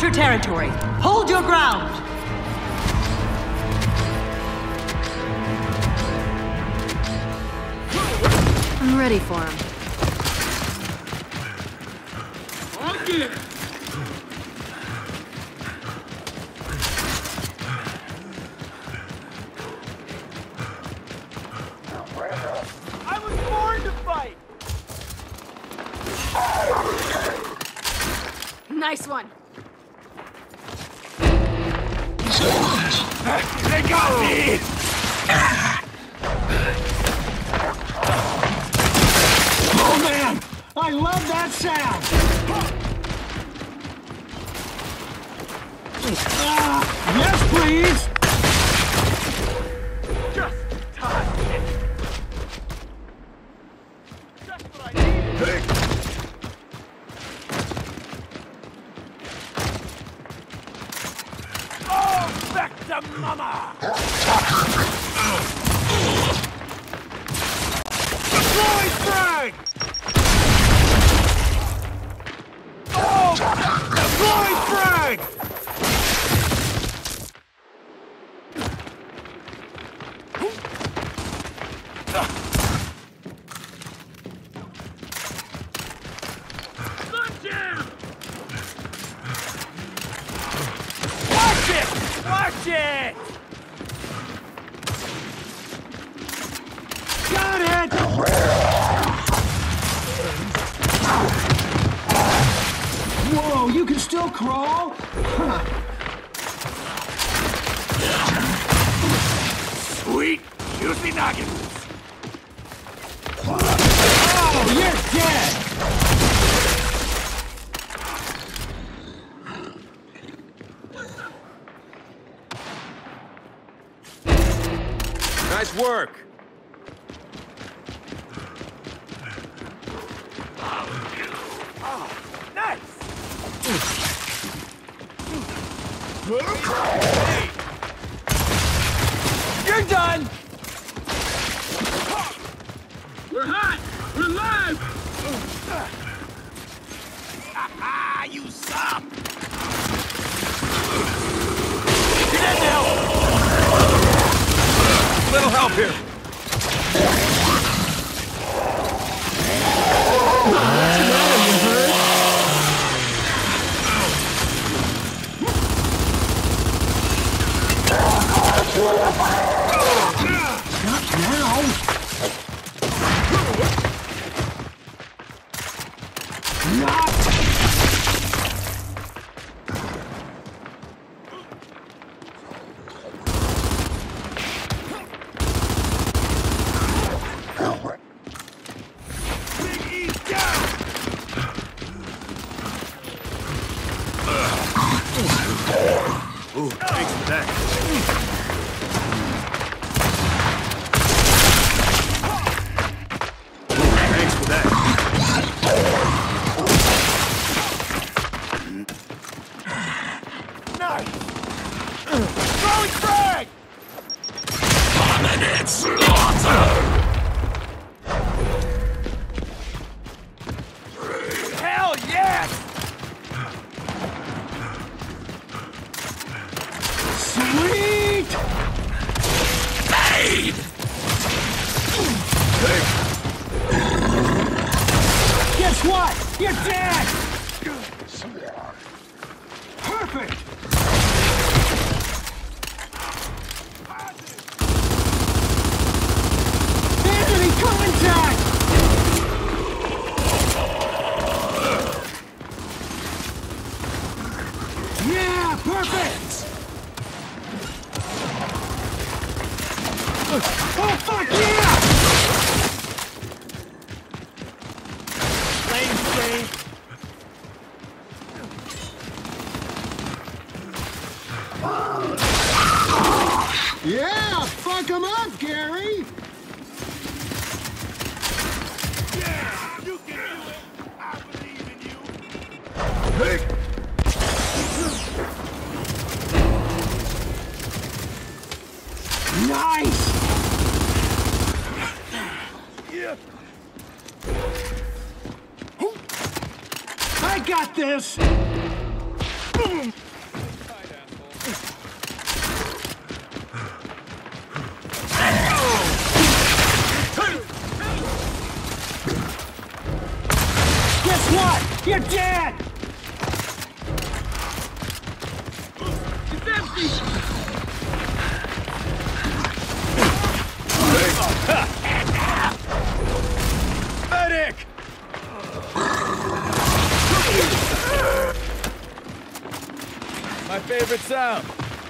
capture territory. Hold your ground. I'm ready for him. Okay. I was born to fight. Nice one. They got me. Oh man, I love that sound. Yes, please. Just in time. Just what I needed. Oh, back to mama. Deploy frag. Oh, deploy frag. Watch it! Got it! Whoa, you can still crawl? Huh. Sweet, juicy nuggets! Oh, you're dead! Nice work. Oh, nice. You're done. We're hot. We're live. Ah, you suck. You're dead now. Little help here. Not now. Not. Ooh, thanks for that. Ooh, thanks for that. Nice. Throwing frag. Dominant slaughter. Hell yes. Sweet! Paid! Guess what? You're dead! Perfect! Enemy contact! Yeah, perfect! Oh, fuck yeah! Lane safe. Yeah, fuck him up, Gary! Yeah, you can do it! I believe in you! Hey! Nice! Yeah. I got this! Guess what? You're dead! It's empty! Medic! My favorite sound.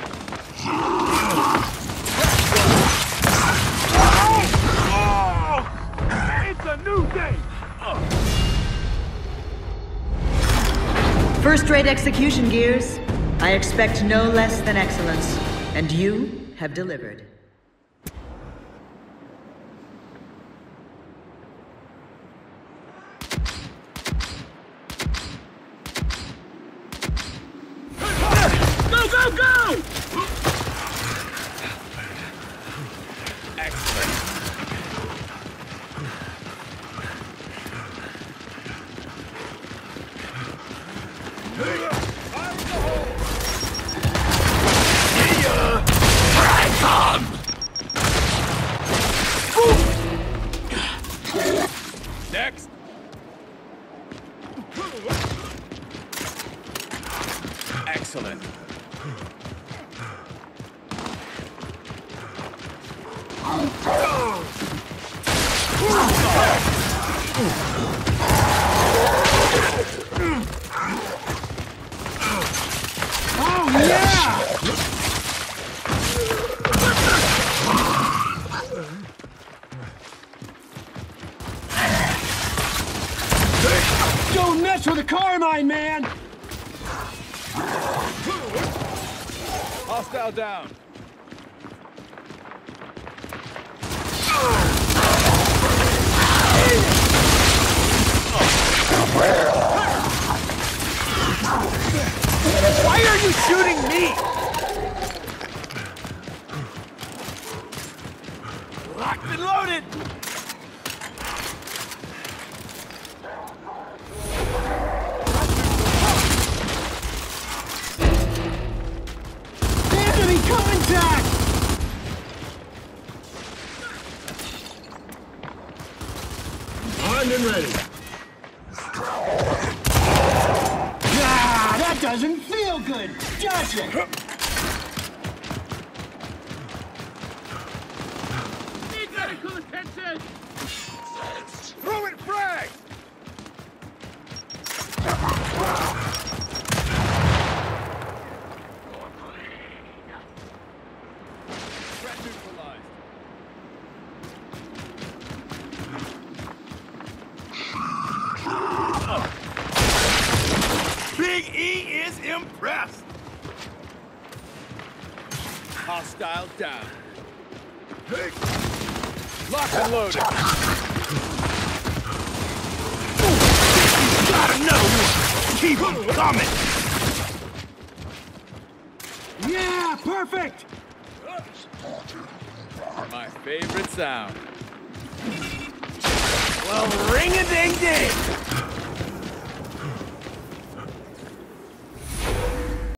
It's a new day! First-rate execution, Gears. I expect no less than excellence, and you have delivered. Go, go, go! Excellent. Next. Excellent. Oh, yeah! Don't mess with the Carmine, man! Hostile down. Why are you shooting me? Locked and loaded! Enemy contact! Armed and ready. Ah, that doesn't feel good, does it? Need medical attention! Throw it frag! Threat neutralized. Big E is impressed! Hostile down. Locked and loaded. Gotta know! Keep them coming! Yeah, perfect! My favorite sound. Well, ring-a-ding-ding!